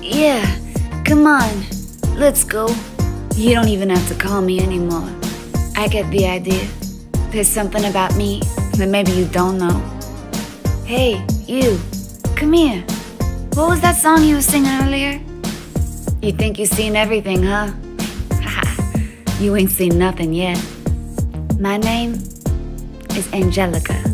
Yeah, come on, let's go. You don't even have to call me anymore. I get the idea. There's something about me that maybe you don't know. Hey, you, come here. What was that song you were singing earlier? You think you've seen everything, huh? You ain't seen nothing yet. My name is Angelica.